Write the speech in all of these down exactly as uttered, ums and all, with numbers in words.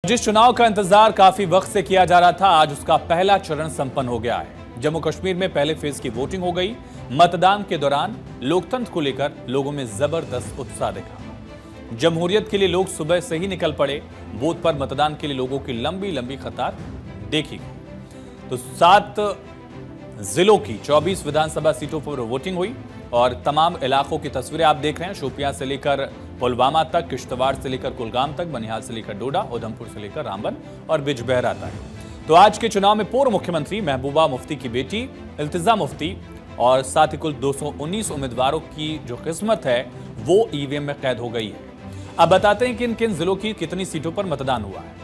जिस चुनाव का इंतजार काफी वक्त से किया जा रहा था, आज उसका पहला चरण संपन्न हो गया है। जम्मू कश्मीर में पहले फेज की वोटिंग हो गई। मतदान के दौरान लोकतंत्र को लेकर लोगों में जबरदस्त उत्साह दिखा। जमहूरियत के लिए लोग सुबह से ही निकल पड़े। बूथ पर मतदान के लिए लोगों की लंबी लंबी कतार देखी गई। तो सात जिलों की चौबीस विधानसभा सीटों पर वोटिंग हुई और तमाम इलाकों की तस्वीरें आप देख रहे हैं। शोपियां से लेकर पुलवामा तक, किश्तवाड़ से लेकर कुलगाम तक, बनिहाल से लेकर डोडा, उधमपुर से लेकर रामबन और बिजबहरा तक। तो आज के चुनाव में पूर्व मुख्यमंत्री महबूबा मुफ्ती की बेटी इल्तिजा मुफ्ती और साथ ही कुल दो सौ उन्नीस उम्मीदवारों की जो किस्मत है वो ईवीएम में कैद हो गई है। अब बताते हैं कि किन किन जिलों की कितनी सीटों पर मतदान हुआ है।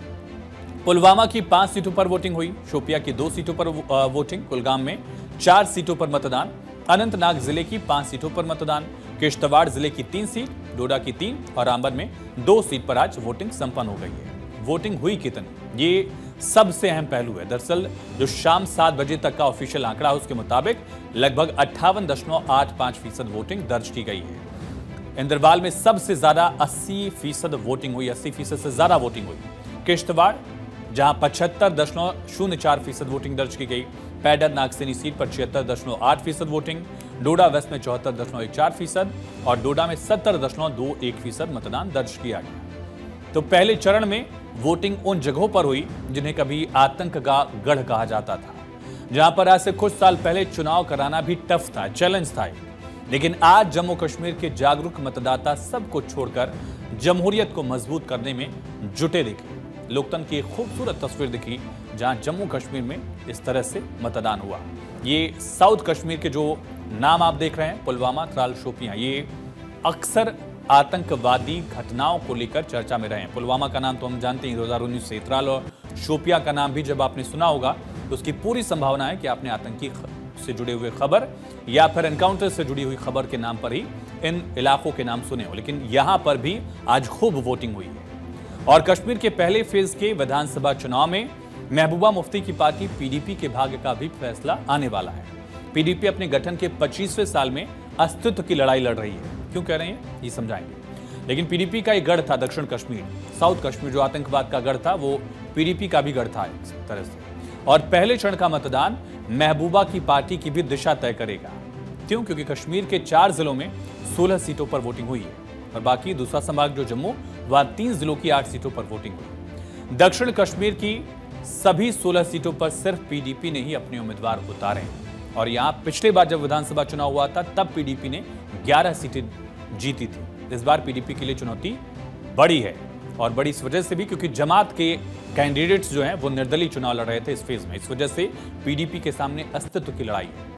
पुलवामा की पांच सीटों पर वोटिंग हुई, शोपिया की दो सीटों पर वोटिंग, कुलगाम में चार सीटों पर मतदान, अनंतनाग जिले की पांच सीटों पर मतदान, किश्तवाड़ जिले की तीन सीट, डोडा की तीन और रामबन में दो सीट पर आज वोटिंग संपन्न हो गई है। वोटिंग हुई कितनी, ये सबसे अहम पहलू है। दरअसल जो शाम सात बजे तक का ऑफिशियल आंकड़ा है उसके मुताबिक लगभग अट्ठावन दशमलव आठ पांच फीसद वोटिंग दर्ज की गई है। इंदरवाल में सबसे ज्यादा अस्सी फीसद वोटिंग हुई, अस्सी फीसद से ज्यादा वोटिंग हुई। किश्तवाड़ जहां पचहत्तर दशमलव शून्य चार फीसद वोटिंग दर्ज की गई। पैडर नागसेनी सीट पर छिहत्तर दशमलव आठ फीसद वोटिंग, डोडा वेस्ट में चौहत्तर दशमलव एक चार फीसद और डोडा में सत्तर दशमलव दो एक फीसद मतदान दर्ज किया गया। तो पहले चरण में वोटिंग उन जगहों पर हुई जिन्हें कभी आतंक का गढ़ कहा जाता था, जहां पर आज से कुछ साल पहले चुनाव कराना भी टफ था, चैलेंज था। लेकिन आज जम्मू कश्मीर के जागरूक मतदाता सब कुछ छोड़कर जमहूरियत को मजबूत करने में जुटे दिखे। लोकतंत्र की एक खूबसूरत तस्वीर दिखी जहां जम्मू कश्मीर में इस तरह से मतदान हुआ। ये साउथ कश्मीर के जो नाम आप देख रहे हैं, पुलवामा, त्राल, शोपियां, ये अक्सर आतंकवादी घटनाओं को लेकर चर्चा में रहे हैं। पुलवामा का नाम तो हम जानते हैं दो हज़ार उन्नीस से, त्राल और शोपियां का नाम भी जब आपने सुना होगा तो उसकी पूरी संभावना है कि आपने आतंकी से जुड़े हुए खबर या फिर एनकाउंटर से जुड़ी हुई खबर के नाम पर ही इन इलाकों के नाम सुने हो। लेकिन यहां पर भी आज खूब वोटिंग हुई है। और कश्मीर के पहले फेज के विधानसभा चुनाव में महबूबा मुफ्ती की पार्टी पीडीपी के भाग्य का भी फैसला आने वाला है। पीडीपी अपने गठन के पच्चीसवें साल में अस्तित्व की लड़ाई लड़ रही है। क्यों कह रहे हैं ये समझाएंगे। लेकिन पीडीपी का एक गढ़ था दक्षिण कश्मीर, साउथ कश्मीर जो आतंकवाद का गढ़ था वो पीडीपी का भी गढ़ था एक तरह से। और पहले चरण का मतदान महबूबा की पार्टी की भी दिशा तय करेगा। क्यों? क्योंकि कश्मीर के चार जिलों में सोलह सीटों पर वोटिंग हुई है और बाकी दूसरा संभाग जो जम्मू, वहां तीन जिलों की आठ सीटों पर वोटिंग हुई। दक्षिण कश्मीर की सभी सोलह सीटों पर सिर्फ पीडीपी ने ही अपने उम्मीदवार उतारे हैं। और यहां पिछले बार जब विधानसभा चुनाव हुआ था तब पीडीपी ने ग्यारह सीटें जीती थी। इस बार पीडीपी के लिए चुनौती बड़ी है और बड़ी इस वजह से भी क्योंकि जमात के कैंडिडेट्स जो हैं वो निर्दलीय चुनाव लड़ रहे थे इस फेज में। इस वजह से पीडीपी के सामने अस्तित्व की लड़ाई है।